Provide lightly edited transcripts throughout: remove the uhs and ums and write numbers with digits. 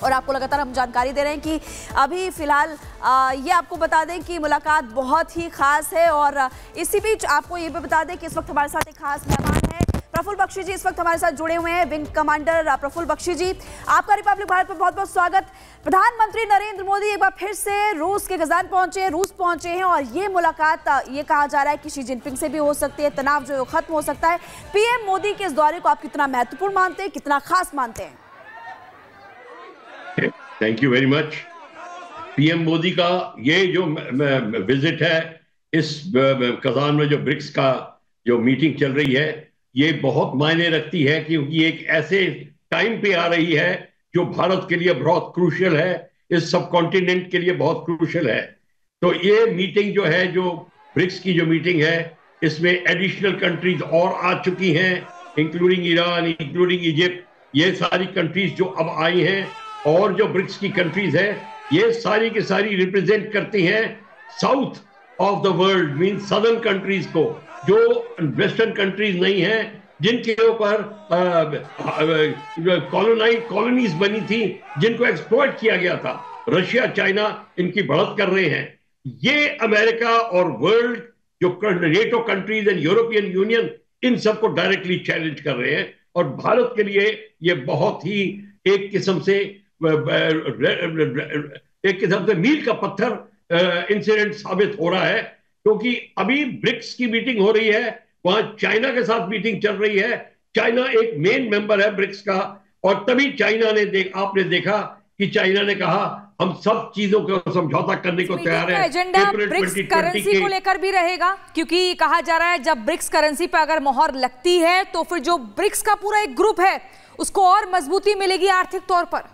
और आपको लगातार हम जानकारी दे रहे हैं कि अभी फिलहाल ये आपको बता दें कि मुलाकात बहुत ही खास है। और इसी बीच आपको ये भी बता दें कि इस वक्त हमारे साथ एक खास मेहमान है, प्रफुल्ल बख्शी जी इस वक्त हमारे साथ जुड़े हुए हैं। विंग कमांडर प्रफुल्ल बख्शी जी, आपका रिपब्लिक भारत पर बहुत बहुत स्वागत। प्रधानमंत्री नरेंद्र मोदी एक बार फिर से रूस के कजान रूस पहुंचे हैं और ये मुलाकात ये कहा जा रहा है कि शी जिनपिंग से भी हो सकती है, तनाव जो है खत्म हो सकता है। पीएम मोदी के इस दौरे को आप कितना महत्वपूर्ण मानते हैं, कितना खास मानते हैं? Thank you very much. PM Modi का ये जो विजिट है, इस कजान में जो ब्रिक्स का जो मीटिंग चल रही है, ये बहुत मायने रखती है क्योंकि एक ऐसे टाइम पे आ रही है जो भारत के लिए बहुत क्रूशियल है, इस सब कॉन्टिनेंट के लिए बहुत क्रूशियल है। तो ये मीटिंग जो है, जो ब्रिक्स की जो मीटिंग है, इसमें एडिशनल कंट्रीज और आ चुकी हैं, इंक्लूडिंग ईरान, इंक्लूडिंग इजिप्ट। ये सारी कंट्रीज जो अब आई हैं, और जो ब्रिक्स की कंट्रीज है, ये सारी की सारी रिप्रेजेंट करती हैं south of the world, mean southern countries को, जो वेस्टर्न कंट्रीज नहीं हैं, जिनके ऊपर कॉलोनीज बनी थी, जिनको एक्सप्लॉइट किया गया था। रशिया, चाइना इनकी बढ़त कर रहे हैं। ये अमेरिका और वर्ल्ड जो NATO countries and European Union, इन सबको डायरेक्टली चैलेंज कर रहे हैं। और भारत के लिए ये बहुत ही एक किस्म से मील का पत्थर इंसिडेंट साबित हो रहा है, क्योंकि अभी ब्रिक्स की मीटिंग हो रही है, वहां चाइना के साथ मीटिंग चल रही है। चाइना एक मेन मेंबर है ब्रिक्स का, और तभी चाइना ने आपने देखा कि चाइना ने कहा हम सब चीजों को समझौता करने को तैयार है। एजेंडा ब्रिक्स करेंसी को लेकर भी रहेगा, क्योंकि कहा जा रहा है जब ब्रिक्स करेंसी पर अगर मोहर लगती है तो फिर जो ब्रिक्स का पूरा एक ग्रुप है उसको और मजबूती मिलेगी आर्थिक तौर पर।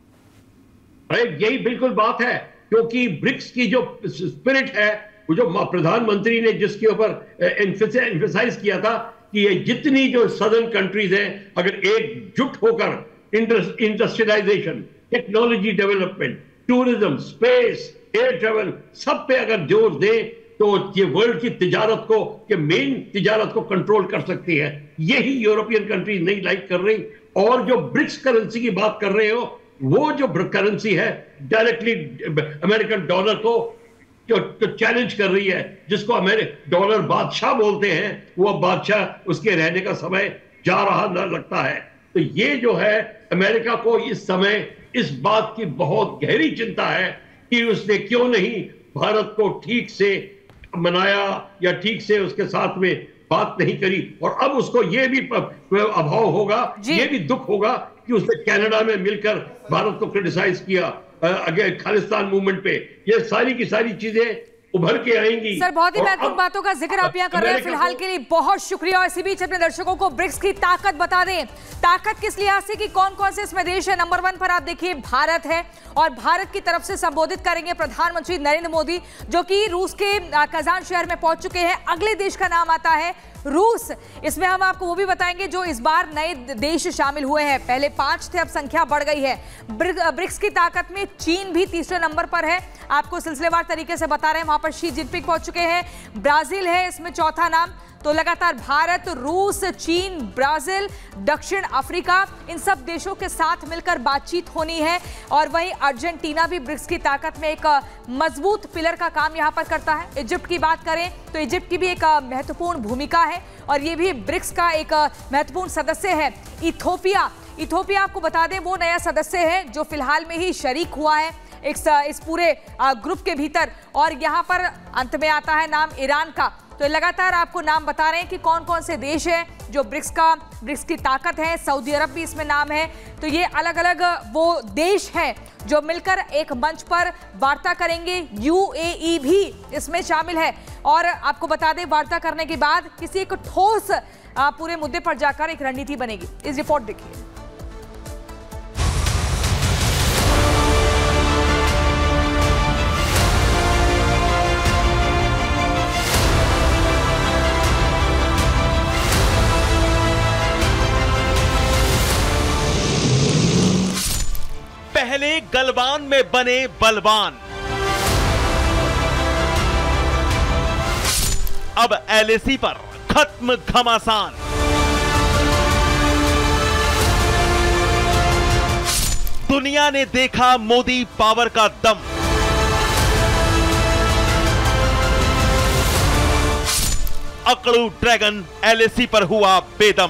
अरे यही बिल्कुल बात है, क्योंकि ब्रिक्स की जो स्पिरिट है, वो जो प्रधानमंत्री ने जिसके ऊपर एम्फसाइज किया था कि ये जितनी जो सदर्न कंट्रीज हैं, अगर एकजुट होकर industrialisation, technology development, tourism, space, air travel, सब पे अगर जोर दें, तो ये वर्ल्ड की तिजारत को, के मेन तिजारत को कंट्रोल कर सकती है। यही यूरोपियन कंट्रीज नहीं लाइक कर रही। और जो ब्रिक्स करेंसी की बात कर रहे हो, वो जो करेंसी है डायरेक्टली अमेरिकन डॉलर को जो चैलेंज कर रही है, जिसको डॉलर बादशाह बोलते हैं, वो बादशाह उसके रहने का समय जा रहा न लगता है। तो ये जो है, अमेरिका को इस समय इस बात की बहुत गहरी चिंता है कि उसने क्यों नहीं भारत को ठीक से मनाया या ठीक से उसके साथ में बात नहीं करी। और अब उसको ये भी अभाव होगा, ये भी दुख होगा कि उसने कनाडा में मिलकर भारत को क्रिटिसाइज किया खालिस्तान मूवमेंट पे। ये सारी की सारी चीजें उभर के आएंगी। सर, बहुत ही महत्वपूर्ण बातों का जिक्र आप यहाँ कर रहे हैं। फिलहाल के लिए बहुत शुक्रिया। और इसी बीच अपने दर्शकों को ब्रिक्स की ताकत बता दें। ताकत किस लिहाज से कि कौन कौन से इसमें देश है। नंबर 1 पर आप देखिए भारत है, और भारत की तरफ से संबोधित करेंगे प्रधानमंत्री नरेंद्र मोदी, जो कि रूस के कजान शहर में पहुंच चुके हैं। अगले देश का नाम आता है रूस। इसमें हम आपको वो भी बताएंगे जो इस बार नए देश शामिल हुए हैं। पहले 5 थे, अब संख्या बढ़ गई है। ब्रिक्स की ताकत में चीन भी तीसरे नंबर पर है। आपको सिलसिलेवार तरीके से बता रहे हैं। वहां पर शी जिनपिंग पहुंच चुके हैं। ब्राजील है इसमें चौथा नाम। तो लगातार भारत, रूस, चीन, ब्राजील, दक्षिण अफ्रीका, इन सब देशों के साथ मिलकर बातचीत होनी है। और वहीं अर्जेंटीना भी ब्रिक्स की ताकत में एक मजबूत पिलर का काम यहां पर करता है। इजिप्ट की बात करें तो इजिप्ट की भी एक महत्वपूर्ण भूमिका है, और ये भी ब्रिक्स का एक महत्वपूर्ण सदस्य है। इथोपिया आपको बता दें वो नया सदस्य है जो फिलहाल में ही शरीक हुआ है इस पूरे ग्रुप के भीतर। और यहाँ पर अंत में आता है नाम ईरान का। तो लगातार आपको नाम बता रहे हैं कि कौन कौन से देश हैं जो ब्रिक्स की ताकत है। सऊदी अरब भी इसमें नाम है। तो ये अलग अलग वो देश हैं जो मिलकर एक मंच पर वार्ता करेंगे। यूएई भी इसमें शामिल है। और आपको बता दें, वार्ता करने के बाद किसी एक ठोस पूरे मुद्दे पर जाकर एक रणनीति बनेगी। इस रिपोर्ट देखिए। पहले गलवान में बने बलवान, अब एलएसी पर खत्म घमासान। दुनिया ने देखा मोदी पावर का दम। अकड़ू ड्रैगन एलएसी पर हुआ बेदम।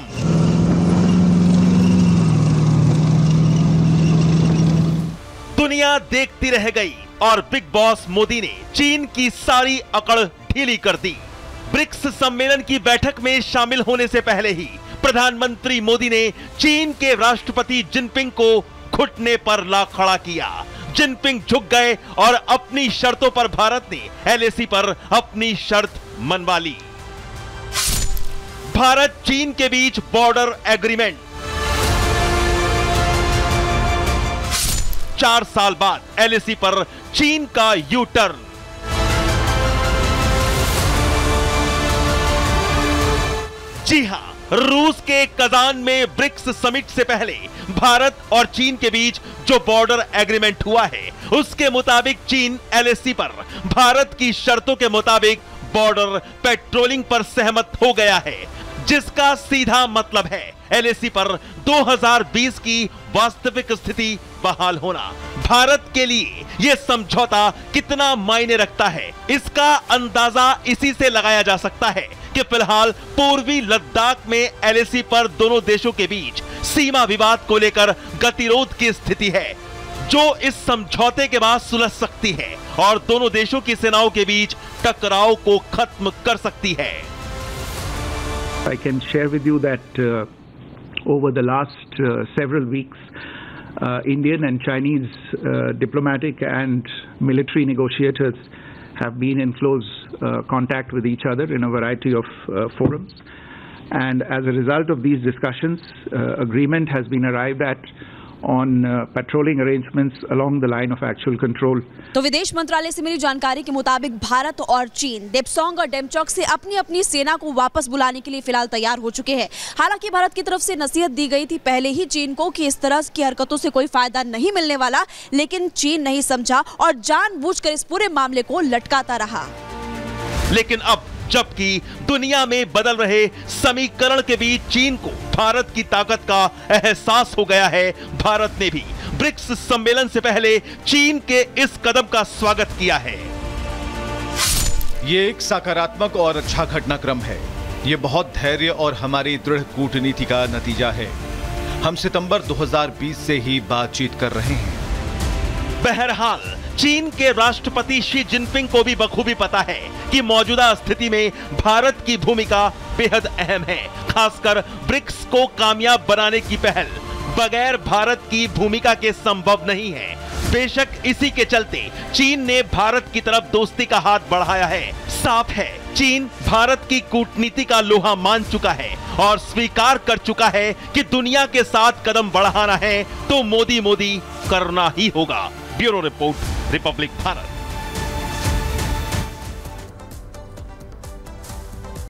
दुनिया देखती रह गई और बिग बॉस मोदी ने चीन की सारी अकड़ ढीली कर दी। ब्रिक्स सम्मेलन की बैठक में शामिल होने से पहले ही प्रधानमंत्री मोदी ने चीन के राष्ट्रपति जिनपिंग को घुटने पर ला खड़ा किया। जिनपिंग झुक गए और अपनी शर्तों पर भारत ने एलएसी पर अपनी शर्त मनवा ली। भारत चीन के बीच बॉर्डर एग्रीमेंट। 4 साल बाद एलएसी पर चीन का यू टर्न। जी हां, रूस के कजान में ब्रिक्स समिट से पहले भारत और चीन के बीच जो बॉर्डर एग्रीमेंट हुआ है, उसके मुताबिक चीन एलएसी पर भारत की शर्तों के मुताबिक बॉर्डर पेट्रोलिंग पर सहमत हो गया है, जिसका सीधा मतलब है एलएसी पर 2020 की वास्तविक स्थिति बहाल होना। भारत के लिए यह समझौता कितना मायने रखता है, इसका अंदाजा इसी से लगाया जा सकता है कि फिलहाल पूर्वी लद्दाख में एलएसी पर दोनों देशों के बीच सीमा विवाद को लेकर गतिरोध की स्थिति है, जो इस समझौते के बाद सुलझ सकती है और दोनों देशों की सेनाओं के बीच टकराव को खत्म कर सकती है। I can share with you that over the last several weeks, Indian and Chinese diplomatic and military negotiators have been in close contact with each other in a variety of forums. And as a result of these discussions, agreement has been arrived at on patrolling arrangements along the line of actual control. तो विदेश मंत्रालय से मिली जानकारी के मुताबिक भारत और चीन देपसोंग और डेमचौक से अपनी अपनी सेना को वापस बुलाने के लिए फिलहाल तैयार हो चुके हैं। हालांकि भारत की तरफ से नसीहत दी गई थी पहले ही चीन को कि इस तरह की हरकतों से कोई फायदा नहीं मिलने वाला, लेकिन चीन नहीं समझा और जानबूझकर इस पूरे मामले को लटकाता रहा। लेकिन अब जबकि दुनिया में बदल रहे समीकरण के बीच चीन को भारत की ताकत का एहसास हो गया है, भारत ने भी ब्रिक्स सम्मेलन से पहले चीन के इस कदम का स्वागत किया है। ये एक सकारात्मक और अच्छा घटनाक्रम है। ये बहुत धैर्य और हमारी दृढ़ कूटनीति का नतीजा है। हम सितंबर 2020 से ही बातचीत कर रहे हैं। बहरहाल चीन के राष्ट्रपति शी जिनपिंग को भी बखूबी पता है कि मौजूदा स्थिति में भारत की भूमिका बेहद अहम है। खासकर ब्रिक्स को कामयाब बनाने की पहल बगैर भारत की भूमिका के संभव नहीं है। बेशक इसी के चलते चीन ने भारत की तरफ दोस्ती का हाथ बढ़ाया है। साफ है, चीन भारत की कूटनीति का लोहा मान चुका है और स्वीकार कर चुका है कि दुनिया के साथ कदम बढ़ाना है तो मोदी मोदी करना ही होगा। Bureau report, Republic Bharat.